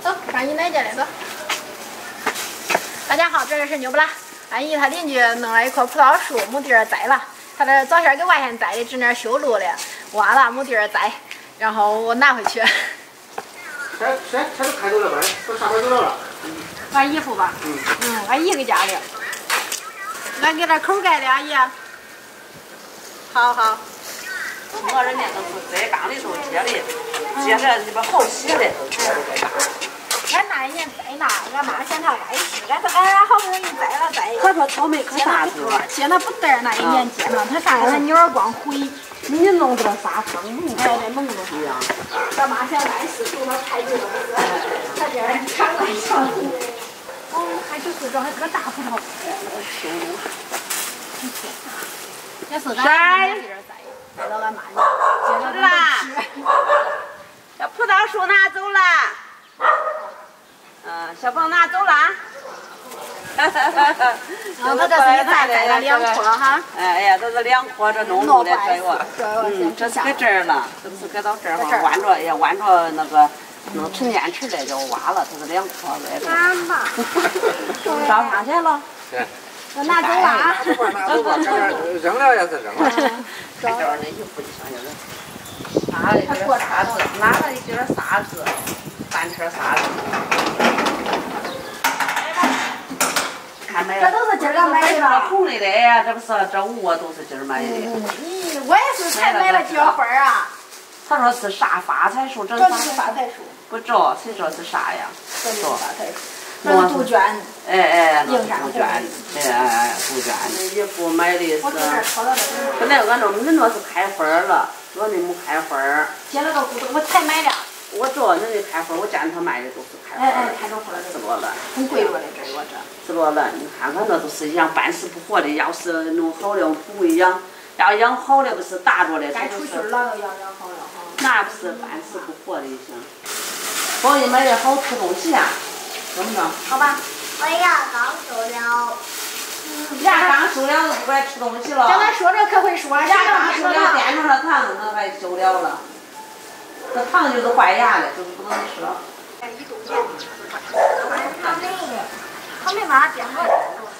走，上姨奶家来走。大家好，这里是牛不拉。俺姨她邻居弄了一棵葡萄树，没地儿栽了。她这早先给外县栽的，正那修路了，挖了没地儿栽，然后我拿回去。 这都开走了呗，都上班走了。 俺姨夫吧？俺姨给家的。俺给这口盖的，阿姨。好好。 我人家都是在缸里头接的，接着里边好洗的。 俺那一年栽那，俺妈嫌它碍事，俺好不容易栽了栽。 他说草莓可啥子了？ 接那不得儿那一年接那，他啥他扭儿光回。 你弄这啥成弄哎，这弄着呀。俺妈嫌碍事，给我太久了，他这样长了长。哦，还就是这还是个大葡萄。也是俺妈在这儿栽，栽到俺妈的，接着啦。这葡萄树拿走了。小鹏拿走了。 然后他这是一栽栽了2棵哈。 哎呀，这是2棵，这弄路的这个。这是搁这儿了，这是搁到这儿哈，弯着也弯着那个弄成面池的就挖了，这是2棵来着。 干吧。 烧上去了。 对。 我拿走了啊。 拿走吧，扔了也是扔了。 这儿那衣服就上去了。拿了一根沙子，拿了一根沙子，半车沙子。看没有？ 这都是今儿买的。 红的哎呀，这不是这5都是今儿买的。 咦，我也是才买了几份啊。 他说是啥发财树？这是发财树。 不知道，谁说是啥呀？ 这是发财树。那是杜鹃。 哎，那是杜鹃。哎，杜鹃。衣服买的是。本来俺那是开花了，我那没开花。 结了个骨头，我才买的。 我知道那开花，我见他卖的都是开花。 开着花了。 吃落了。 很贵着的，这我这。 吃落了，你看看那都是一样半死不活的，要是弄好了不会养，要养好了不是大着的。 该出去了要养好了哈。 那不是半死不活的行。我给你买点好吃东西呀。怎么着？ 好吧。 我牙刚收了。 牙刚收了就不该吃东西了。 叫他说这可会说， 牙刚收了垫上了糖，那还收了了。这糖就是坏牙的，就是不能吃。 他没法垫过。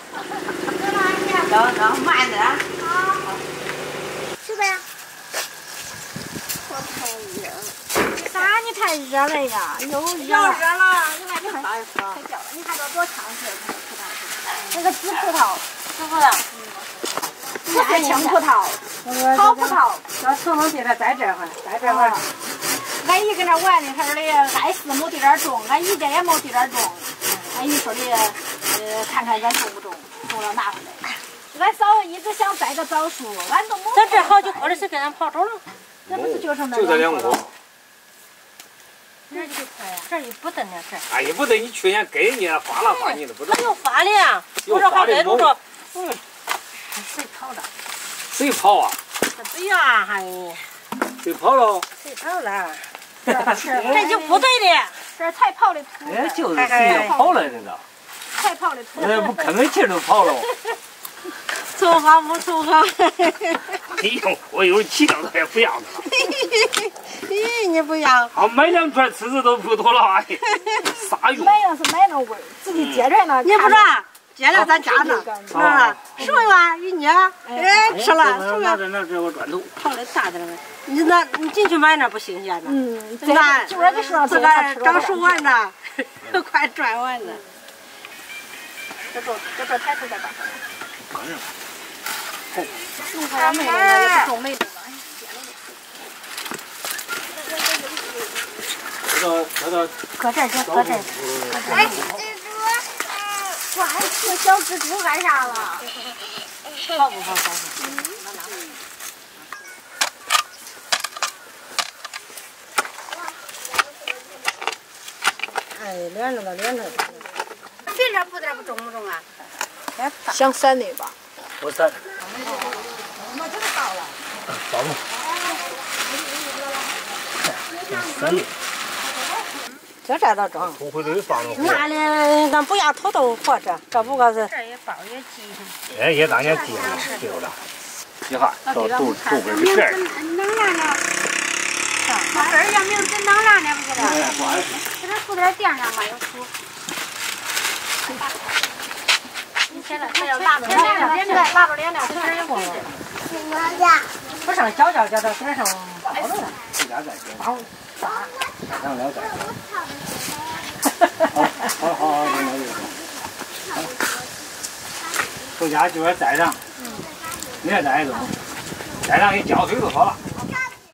让慢点。 好。是呗。我太热了。 啥？你太热了呀！又热了。你看，太掉了。你看这多长势，葡萄是。那个紫葡萄。 是不是？ 不是青葡萄，好葡萄。 这成了地方在这块，在这块。 俺姨跟那玩的，他说的碍事没地儿种，俺姨家也没地儿种。俺姨说的，看看咱种不种，种了拿回来。俺嫂一直想栽个枣树，俺都没。 咱这好几棵的是给咱跑走了。 那不是就剩那就这2棵。 这几棵呀？这也不得呢，这。 哎呀，不得，你去年给人家发了发你都不知道。 又发了呀！我这还在路上。谁跑的？ 谁跑啊？ 这不呀，还。 谁跑了？ 谁跑了？ 这就不对的。 这才跑的土。 哎，就是谁跑了那个。 才跑的土。 哎，不吭个气都跑了。 凑合不凑合？ 哎呦，我有气了，他也不要的了。 咦，你不要？ 好，买2串吃都不多了，哎，啥用？ 买那是买那味儿，自己接着呢。 你不知道？接着咱家呢，是吧？10万一捏，哎，吃了，是吧？ 那这我砖头。 泡的大点呗。你进去买那不新鲜呢？ 咱就说你说自个儿刚收完呢，快赚完了。 这抬头再把。 弄开梅了，也不种梅了。搁这儿去，搁这儿。 哎， 我还吃小蜘蛛干啥了？ 好不好？哎，连着吧，连着。这点不点不种不种啊？ 想散的吧？ 我散。 我这个到了。 到了。散的。 这都种。 土回头放了。 那里咱不要土豆活着，这不过是。 这也包也积。 哎，也当年积了，对不啦？你看，到土根儿全。 能来了。 那这儿要没有真当烂的不知道。给这涂点垫上吧，有土。现在要拉着脸了，现在拉着脸了，这儿有灰的。 不上搅搅搅到身上包着了。包啥？ 上了解。好，回家就要带上，你也带一种，带上给浇水就好了。